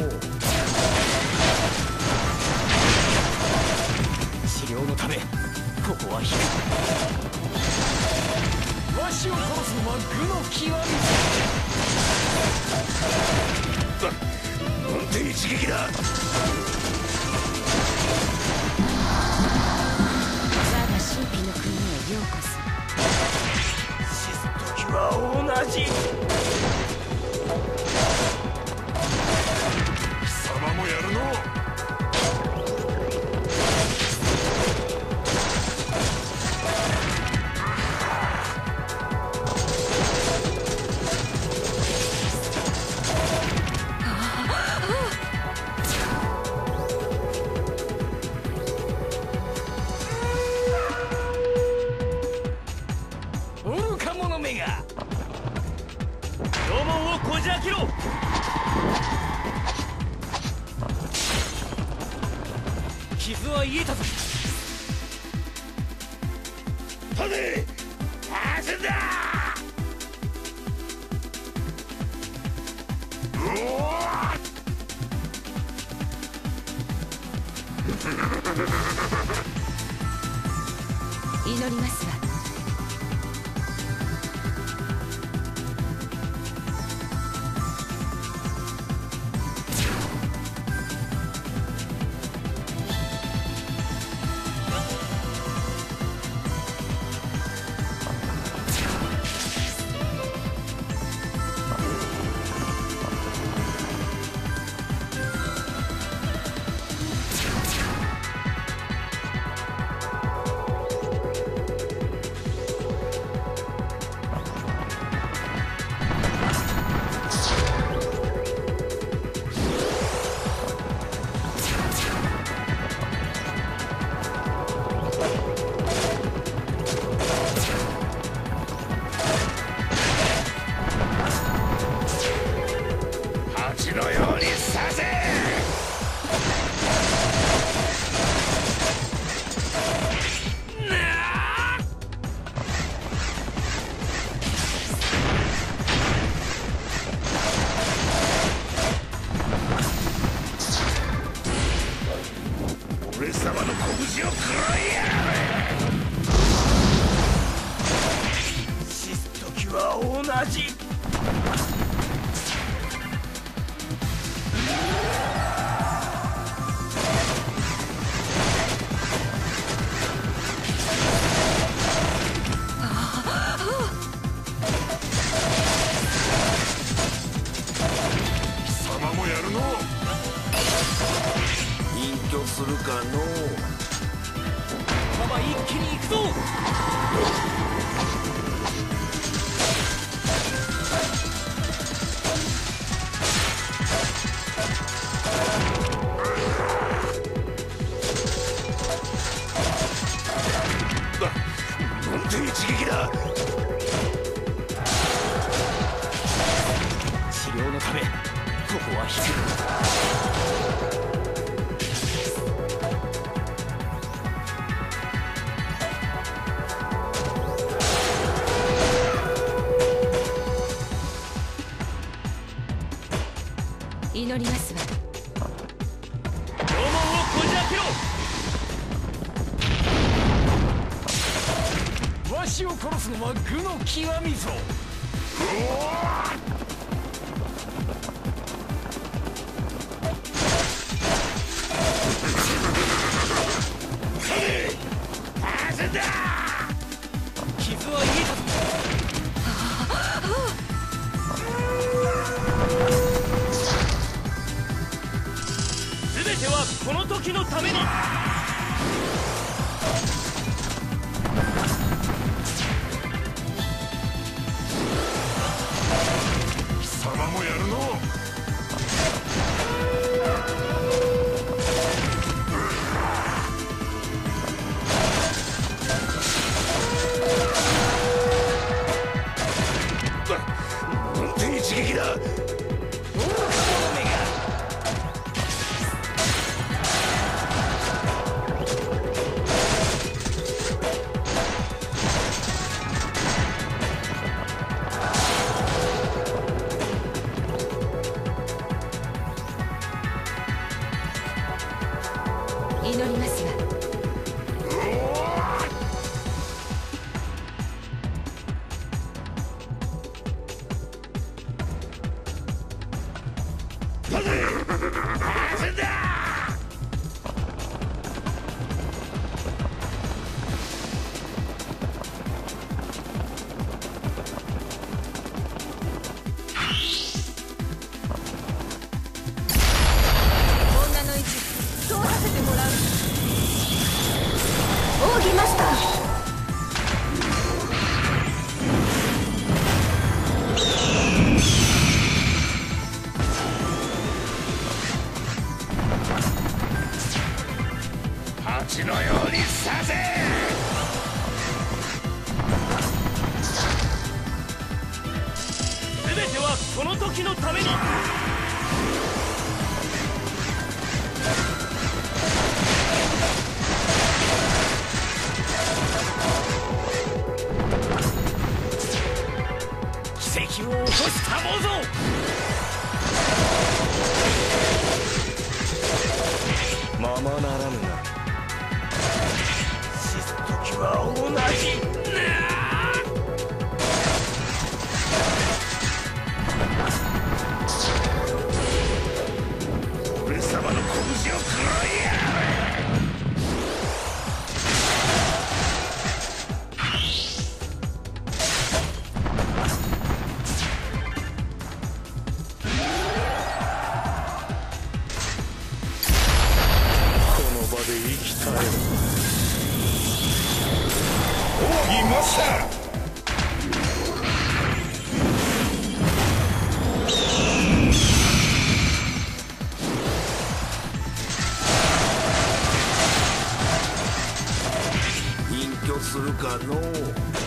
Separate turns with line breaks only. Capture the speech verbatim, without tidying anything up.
治療のためここは引く。わしを殺すのは愚の極み。
なんて一撃だ。
我が神秘の国へようこそ。
死す時は同じ。貴様もやるの。
愚か者めが
縄文をこじ開けろ。
傷は癒えたぞ。
立て走んだ。うわっ
祈りますわ。
蜂のようにさせ。俺様の拳を食らいやがれ。死す時は同じ。貴様もやるの。隠居するかの。
パパ一気に行くぞ。
なんて一撃だ。
治療のためここは引く。
祈りますわ。
縄文をこじ開けろ。わしを殺すのは愚の極みぞ。
走んだ。
傷は癒えたぞ。全てはこの時のために。
貴様もやるの。なんて一撃だ。
愚か者めが
祈りますわ。女の位置そうさせてもらう。奥義マスター。
蜂のようにさせ。全てはこの時のために。奇跡を起こしたもぞ。ままならぬな。死す時は同じ。俺様の拳を食らいやれ。この場で生きたい。奥義マスター。隠居するかのう。